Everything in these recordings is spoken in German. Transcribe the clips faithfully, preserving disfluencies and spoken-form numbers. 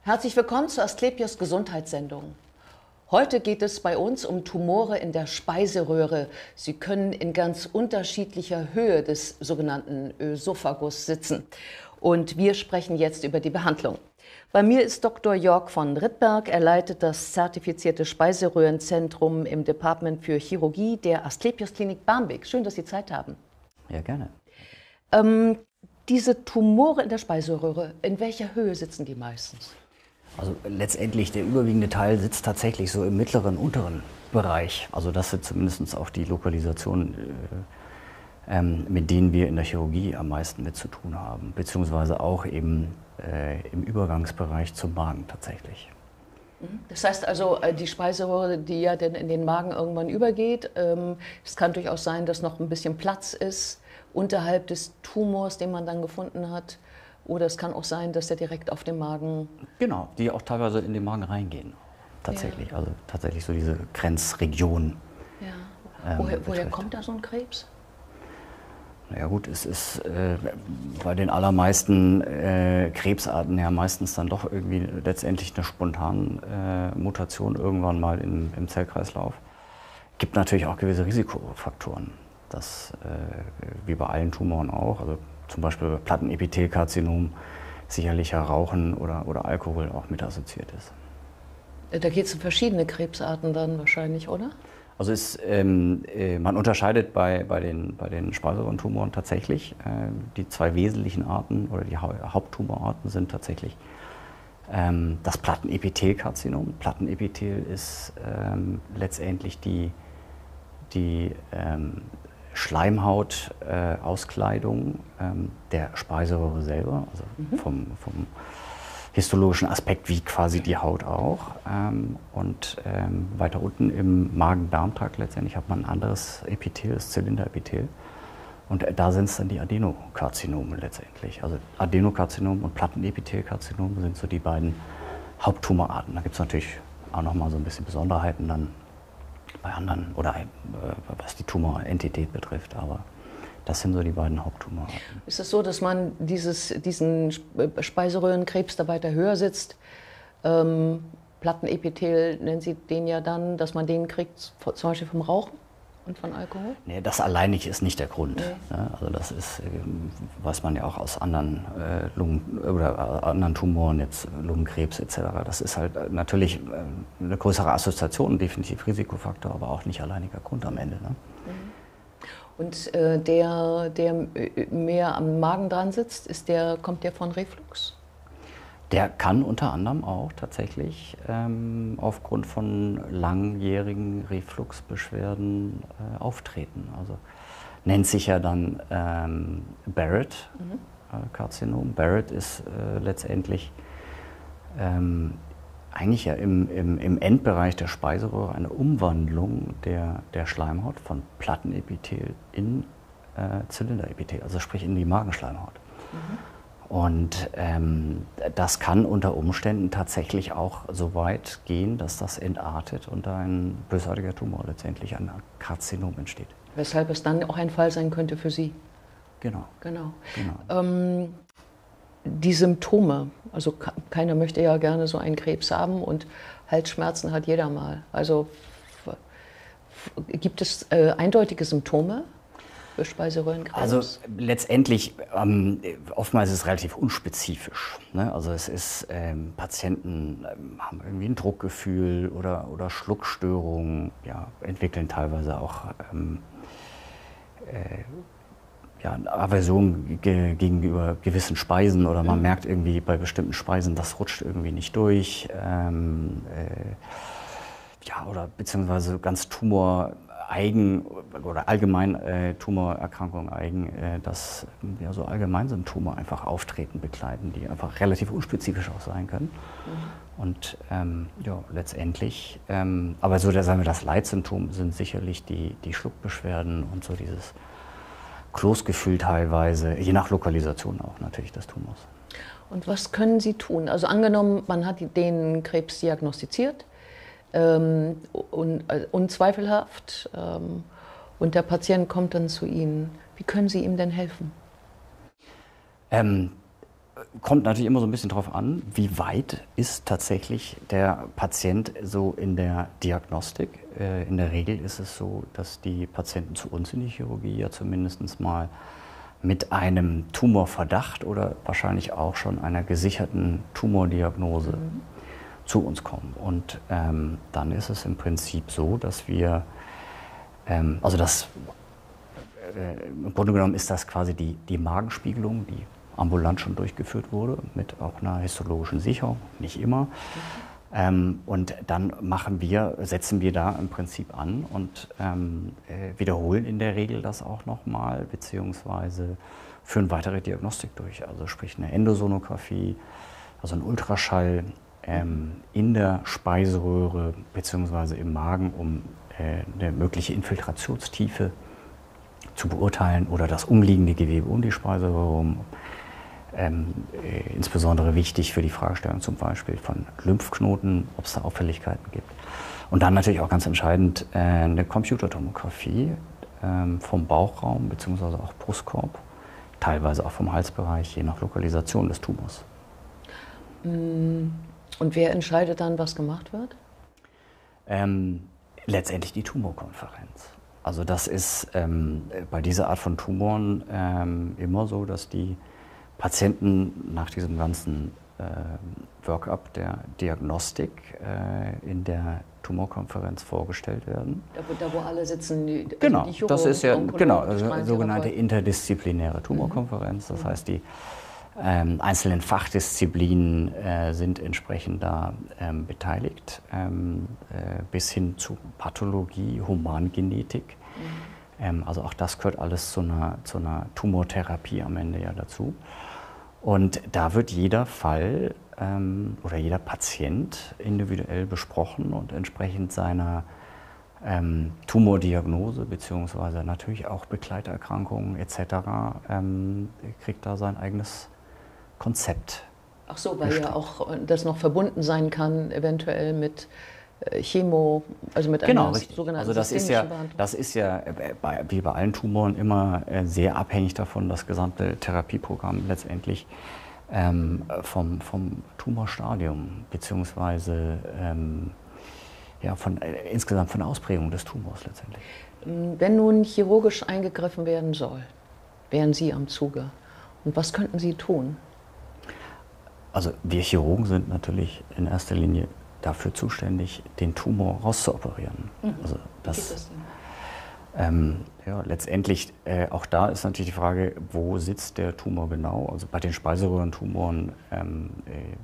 Herzlich willkommen zur Asklepios Gesundheitssendung. Heute geht es bei uns um Tumore in der Speiseröhre. Sie können in ganz unterschiedlicher Höhe des sogenannten Ösophagus sitzen. Und wir sprechen jetzt über die Behandlung. Bei mir ist Doktor Jörg von Rittberg. Er leitet das zertifizierte Speiseröhrenzentrum im Department für Chirurgie der Asklepios Klinik Barmbek. Schön, dass Sie Zeit haben. Ja, gerne. Ähm, diese Tumore in der Speiseröhre, in welcher Höhe sitzen die meistens? Also letztendlich der überwiegende Teil sitzt tatsächlich so im mittleren, unteren Bereich. Also das sind zumindest auch die Lokalisationen, äh, ähm, mit denen wir in der Chirurgie am meisten mit zu tun haben. Beziehungsweise auch eben äh, im Übergangsbereich zum Magen tatsächlich. Das heißt also, die Speiseröhre, die ja dann in den Magen irgendwann übergeht, ähm, es kann durchaus sein, dass noch ein bisschen Platz ist unterhalb des Tumors, den man dann gefunden hat. Oder es kann auch sein, dass der direkt auf dem Magen... Genau, die auch teilweise in den Magen reingehen. Tatsächlich, ja. Also tatsächlich so diese Grenzregion. Ja. Ähm, woher, woher kommt da so ein Krebs? Naja gut, es ist äh, bei den allermeisten äh, Krebsarten ja meistens dann doch irgendwie letztendlich eine spontane äh, Mutation irgendwann mal im, im Zellkreislauf. Gibt natürlich auch gewisse Risikofaktoren, das äh, wie bei allen Tumoren auch, also zum Beispiel Plattenepithelkarzinom, sicherlich ja Rauchen oder, oder Alkohol auch mit assoziiert ist. Da geht es um verschiedene Krebsarten dann wahrscheinlich, oder? Also ist, ähm, äh, man unterscheidet bei, bei den, bei den Speiseröhrentumoren tatsächlich. Äh, die zwei wesentlichen Arten oder die ha Haupttumorarten sind tatsächlich ähm, das Plattenepithelkarzinom. Plattenepithel ist ähm, letztendlich die, die ähm, Schleimhautauskleidung äh, ähm, der Speiseröhre selber, also mhm. vom, vom histologischen Aspekt wie quasi die Haut auch. Ähm, und ähm, weiter unten im Magen-Darm-Trakt letztendlich hat man ein anderes Epithel, das Zylinderepithel. Und äh, da sind es dann die Adenokarzinome letztendlich. Also Adenokarzinom und Plattenepithelkarzinom sind so die beiden Haupttumorarten. Da gibt es natürlich auch noch mal so ein bisschen Besonderheiten dann bei anderen, oder äh, was die Tumorentität betrifft, aber das sind so die beiden Haupttumorarten. Ist es so, dass man dieses, diesen Speiseröhrenkrebs, der weiter höher sitzt, ähm, Plattenepithel nennen Sie den ja dann, dass man den kriegt, zum Beispiel vom Rauchen und von Alkohol? Nee, das alleinig ist nicht der Grund. Nee. Ne? Also das ist, weiß man ja auch aus anderen äh, Lungen oder anderen Tumoren, jetzt Lungenkrebs et cetera. Das ist halt natürlich eine größere Assoziation, definitiv Risikofaktor, aber auch nicht alleiniger Grund am Ende. Ne? Mhm. Und äh, der, der mehr am Magen dran sitzt, ist der, kommt der von Reflux? Der kann unter anderem auch tatsächlich ähm, aufgrund von langjährigen Refluxbeschwerden äh, auftreten. Also nennt sich ja dann ähm, Barrett-Karzinom. Mhm. Äh, Barrett ist äh, letztendlich ähm, eigentlich ja im, im, im Endbereich der Speiseröhre eine Umwandlung der, der Schleimhaut von Plattenepithel in äh, Zylinderepithel, also sprich in die Magenschleimhaut. Mhm. Und ähm, das kann unter Umständen tatsächlich auch so weit gehen, dass das entartet und ein bösartiger Tumor letztendlich, ein Karzinom entsteht. Weshalb es dann auch ein Fall sein könnte für Sie. Genau. Genau. genau. Ähm, die Symptome, also keiner möchte ja gerne so einen Krebs haben und Halsschmerzen hat jeder mal. Also gibt es äh, eindeutige Symptome für Speiseröhrenkrebs? Also letztendlich, ähm, oftmals ist es relativ unspezifisch. Ne? Also es ist, ähm, Patienten ähm, haben irgendwie ein Druckgefühl oder, oder Schluckstörungen, ja, entwickeln teilweise auch ähm, äh, ja, eine Aversion ge gegenüber gewissen Speisen oder man mhm. merkt irgendwie bei bestimmten Speisen, das rutscht irgendwie nicht durch. Ähm, äh, ja, oder beziehungsweise ganz tumoreigen oder allgemein äh, Tumorerkrankungen eigen, äh, dass ja, so Allgemeinsymptome einfach auftreten, begleiten, die einfach relativ unspezifisch auch sein können. Mhm. Und ähm, ja, letztendlich, ähm, aber so, da sagen wir, das Leitsymptom sind sicherlich die, die Schluckbeschwerden und so dieses Kloßgefühl teilweise, je nach Lokalisation auch natürlich des Tumors. Und was können Sie tun? Also angenommen, man hat den Krebs diagnostiziert, ähm, un, äh, unzweifelhaft, ähm, und der Patient kommt dann zu Ihnen. Wie können Sie ihm denn helfen? Ähm, kommt natürlich immer so ein bisschen darauf an, wie weit ist tatsächlich der Patient so in der Diagnostik. Äh, in der Regel ist es so, dass die Patienten zu uns in die Chirurgie ja zumindest mal mit einem Tumorverdacht oder wahrscheinlich auch schon einer gesicherten Tumordiagnose mhm. zu uns kommen. Und ähm, dann ist es im Prinzip so, dass wir, ähm, also das, äh, im Grunde genommen ist das quasi die, die Magenspiegelung, die ambulant schon durchgeführt wurde, mit auch einer histologischen Sicherung, nicht immer. Mhm. Ähm, und dann machen wir, setzen wir da im Prinzip an und ähm, äh, wiederholen in der Regel das auch nochmal, beziehungsweise führen weitere Diagnostik durch. Also sprich eine Endosonographie, also ein Ultraschall ähm, in der Speiseröhre beziehungsweise im Magen, um äh, eine mögliche Infiltrationstiefe zu beurteilen oder das umliegende Gewebe um die Speiseröhre herum. Ähm, äh, insbesondere wichtig für die Fragestellung zum Beispiel von Lymphknoten, ob es da Auffälligkeiten gibt. Und dann natürlich auch ganz entscheidend äh, eine Computertomographie ähm, vom Bauchraum bzw. auch Brustkorb, teilweise auch vom Halsbereich, je nach Lokalisation des Tumors. Und wer entscheidet dann, was gemacht wird? Ähm, letztendlich die Tumorkonferenz. Also das ist ähm, bei dieser Art von Tumoren ähm, immer so, dass die Patienten nach diesem ganzen äh, Workup der Diagnostik äh, in der Tumorkonferenz vorgestellt werden. Da, wo, da, wo alle sitzen, die, also genau, die Chirurgen, das ist ja genau, also sogenannte interdisziplinäre Tumorkonferenz. Das mhm. heißt, die ähm, einzelnen Fachdisziplinen äh, sind entsprechend da ähm, beteiligt, ähm, äh, bis hin zu Pathologie, Humangenetik. Mhm. Ähm, also auch das gehört alles zu einer, zu einer Tumortherapie am Ende ja dazu. Und da wird jeder Fall ähm, oder jeder Patient individuell besprochen und entsprechend seiner ähm, Tumordiagnose beziehungsweise natürlich auch Begleiterkrankungen et cetera ähm, kriegt da sein eigenes Konzept. Ach so, weil ja auch das noch verbunden sein kann, eventuell mit Chemo, also mit genau, einer richtig. sogenannten also das ist ja, das ist ja bei, wie bei allen Tumoren immer sehr abhängig davon, das gesamte Therapieprogramm letztendlich ähm, vom, vom Tumorstadium beziehungsweise ähm, ja, von, äh, insgesamt von der Ausprägung des Tumors letztendlich. Wenn nun chirurgisch eingegriffen werden soll, wären Sie am Zuge. Und was könnten Sie tun? Also wir Chirurgen sind natürlich in erster Linie dafür zuständig, den Tumor rauszuoperieren. Mhm. Also das, Wie geht das denn? Ähm, ja, letztendlich, äh, auch da ist natürlich die Frage, wo sitzt der Tumor genau? Also bei den Speiseröhrentumoren, ähm, äh,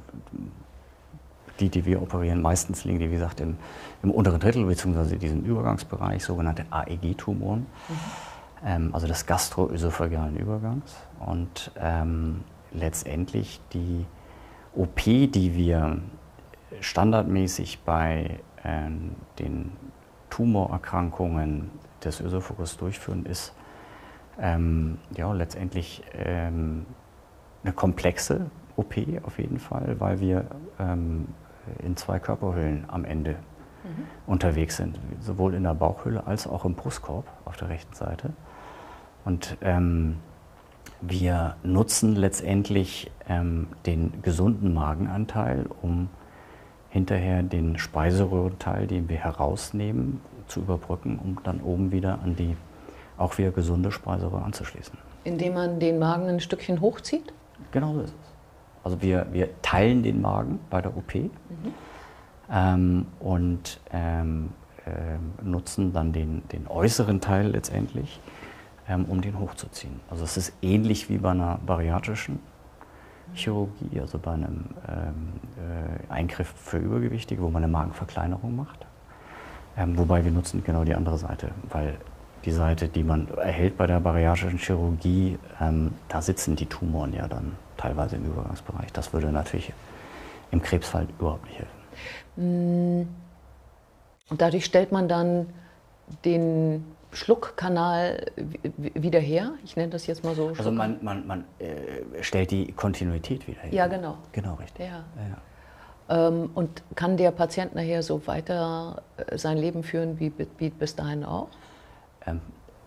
die, die wir operieren, meistens liegen die, wie gesagt, im, im unteren Drittel bzw. diesem Übergangsbereich, sogenannte A E G-Tumoren, mhm. ähm, also des gastroösophagealen Übergangs. Und ähm, letztendlich die O P, die wir standardmäßig bei äh, den Tumorerkrankungen des Ösophagus durchführen, ist ähm, ja, letztendlich ähm, eine komplexe O P auf jeden Fall, weil wir ähm, in zwei Körperhöhlen am Ende mhm. unterwegs sind, sowohl in der Bauchhöhle als auch im Brustkorb auf der rechten Seite. Und ähm, wir nutzen letztendlich ähm, den gesunden Magenanteil, um hinterher den Speiseröhrenteil, den wir herausnehmen, zu überbrücken, um dann oben wieder an die auch wieder gesunde Speiseröhre anzuschließen. Indem man den Magen ein Stückchen hochzieht? Genau so ist es. Also wir, wir teilen den Magen bei der O P mhm. ähm, und ähm, äh, nutzen dann den, den äußeren Teil letztendlich, ähm, um den hochzuziehen. Also es ist ähnlich wie bei einer bariatrischen Chirurgie, also bei einem ähm, äh, Eingriff für Übergewichtige, wo man eine Magenverkleinerung macht. Ähm, wobei wir nutzen genau die andere Seite, weil die Seite, die man erhält bei der bariatrischen Chirurgie, ähm, da sitzen die Tumoren ja dann teilweise im Übergangsbereich. Das würde natürlich im Krebsfall überhaupt nicht helfen. Und dadurch stellt man dann den Schluckkanal wieder her? Ich nenne das jetzt mal so. Also man, man, man äh, stellt die Kontinuität wieder her. Ja, genau. Genau, richtig. Ja. Ja. Ähm, und kann der Patient nachher so weiter äh, sein Leben führen wie, wie bis dahin auch? Ähm,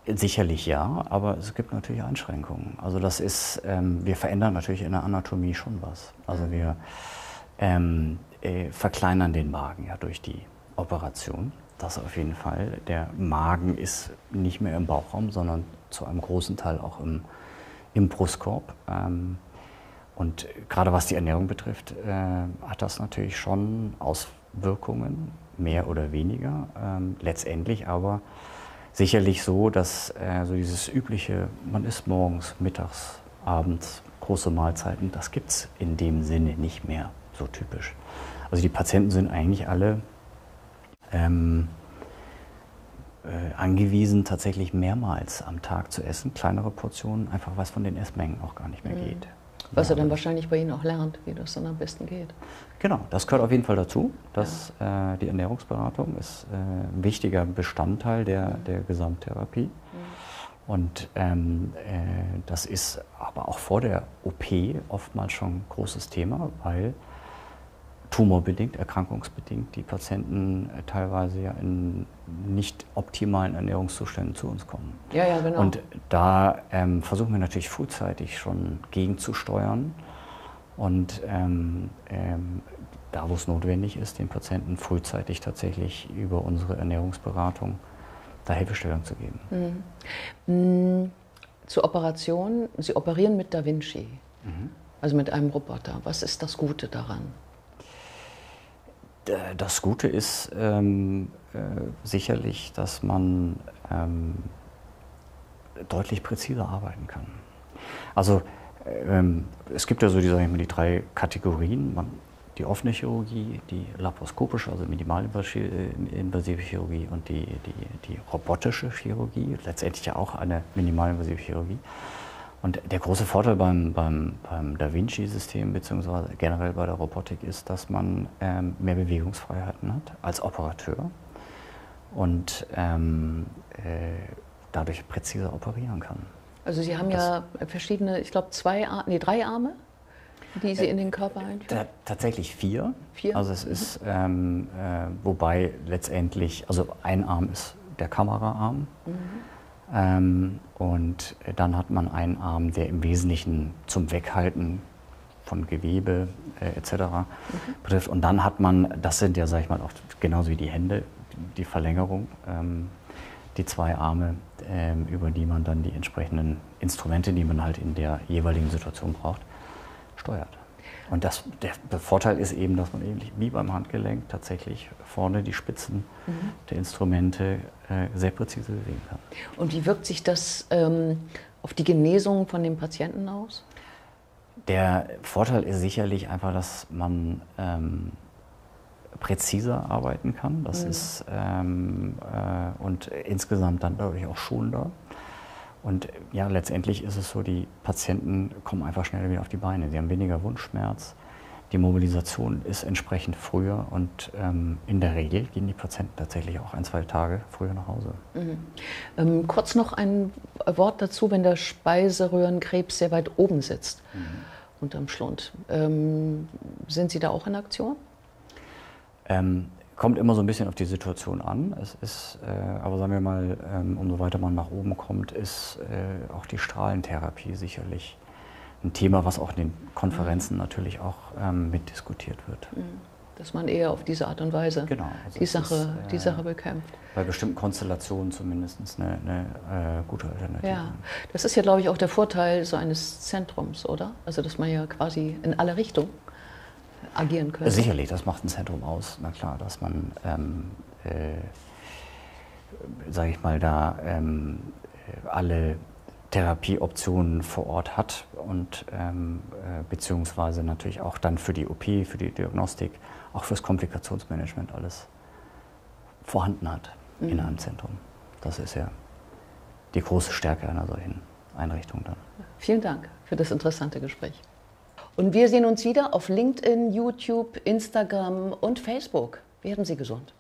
Sicherlich ja, aber es gibt natürlich Einschränkungen. Also das ist, ähm, wir verändern natürlich in der Anatomie schon was. Also wir ähm, äh, verkleinern den Magen ja durch die Operation. Das auf jeden Fall. Der Magen ist nicht mehr im Bauchraum, sondern zu einem großen Teil auch im, im Brustkorb. Ähm, und gerade was die Ernährung betrifft, äh, hat das natürlich schon Auswirkungen, mehr oder weniger. Ähm, letztendlich aber sicherlich so, dass äh, so dieses übliche, man isst morgens, mittags, abends, große Mahlzeiten, das gibt es in dem Sinne nicht mehr so typisch. Also die Patienten sind eigentlich alle ähm, äh, angewiesen, tatsächlich mehrmals am Tag zu essen, kleinere Portionen, einfach was von den Essmengen auch gar nicht mehr geht. Was er dann wahrscheinlich bei Ihnen auch lernt, wie das dann am besten geht. Genau, das gehört auf jeden Fall dazu. Dass, ja. äh, die Ernährungsberatung ist äh, ein wichtiger Bestandteil der, mhm. der Gesamttherapie. Mhm. Und ähm, äh, das ist aber auch vor der O P oftmals schon ein großes Thema, weil tumorbedingt, erkrankungsbedingt die Patienten äh, teilweise ja in nicht optimalen Ernährungszuständen zu uns kommen. Ja, ja, genau. Und da ähm, versuchen wir natürlich frühzeitig schon gegenzusteuern und ähm, ähm, da, wo es notwendig ist, den Patienten frühzeitig tatsächlich über unsere Ernährungsberatung da Hilfestellung zu geben. Mhm. Zur Operation, Sie operieren mit Da Vinci, mhm. also mit einem Roboter. Was ist das Gute daran? Das Gute ist ähm, äh, sicherlich, dass man ähm, deutlich präziser arbeiten kann. Also ähm, es gibt ja so die, sag ich mal, die drei Kategorien, man, die offene Chirurgie, die laparoskopische, also minimalinvasive Chirurgie und die, die, die robotische Chirurgie, letztendlich ja auch eine minimalinvasive Chirurgie. Und der große Vorteil beim, beim, beim Da Vinci-System bzw. generell bei der Robotik ist, dass man ähm, mehr Bewegungsfreiheiten hat als Operateur und ähm, äh, dadurch präziser operieren kann. Also Sie haben das ja verschiedene, ich glaube zwei, Ar nee, drei Arme, die Sie äh, in den Körper einführen? Tatsächlich vier. Vier? Also es mhm. ist, ähm, äh, wobei letztendlich, also ein Arm ist der Kameraarm. Mhm. Ähm, und dann hat man einen Arm, der im Wesentlichen zum Weghalten von Gewebe äh, et cetera mhm. betrifft. Und dann hat man, das sind ja, sag ich mal, auch genauso wie die Hände, die Verlängerung, ähm, die zwei Arme, ähm, über die man dann die entsprechenden Instrumente, die man halt in der jeweiligen Situation braucht, steuert. Und das, der Vorteil ist eben, dass man ähnlich wie beim Handgelenk tatsächlich vorne die Spitzen mhm. der Instrumente äh, sehr präzise bewegen kann. Und wie wirkt sich das ähm, auf die Genesung von dem Patienten aus? Der Vorteil ist sicherlich einfach, dass man ähm, präziser arbeiten kann. Das mhm. ist ähm, äh, und insgesamt dann dadurch auch schonender. Und ja, letztendlich ist es so, die Patienten kommen einfach schneller wieder auf die Beine. Sie haben weniger Wundschmerz, die Mobilisation ist entsprechend früher und ähm, in der Regel gehen die Patienten tatsächlich auch ein, zwei Tage früher nach Hause. Mhm. Ähm, kurz noch ein Wort dazu, wenn der Speiseröhrenkrebs sehr weit oben sitzt, mhm. unterm Schlund. Ähm, sind Sie da auch in Aktion? Ähm, Kommt immer so ein bisschen auf die Situation an. Es ist, äh, aber sagen wir mal, ähm, umso weiter man nach oben kommt, ist äh, auch die Strahlentherapie sicherlich ein Thema, was auch in den Konferenzen mhm. natürlich auch ähm, mitdiskutiert wird. Dass man eher auf diese Art und Weise genau, also die, Sache, ist, äh, die Sache bekämpft. Bei bestimmten Konstellationen zumindest eine, eine äh, gute Alternative. Ja, das ist ja, glaube ich, auch der Vorteil so eines Zentrums, oder? Also, dass man ja quasi in alle Richtungen agieren können. Sicherlich, das macht ein Zentrum aus. Na klar, dass man, ähm, äh, sage ich mal, da ähm, alle Therapieoptionen vor Ort hat und ähm, äh, beziehungsweise natürlich auch dann für die O P, für die Diagnostik, auch fürs Komplikationsmanagement alles vorhanden hat mhm. in einem Zentrum. Das ist ja die große Stärke einer solchen Einrichtung dann. Vielen Dank für das interessante Gespräch. Und wir sehen uns wieder auf LinkedIn, YouTube, Instagram und Facebook. Werden Sie gesund.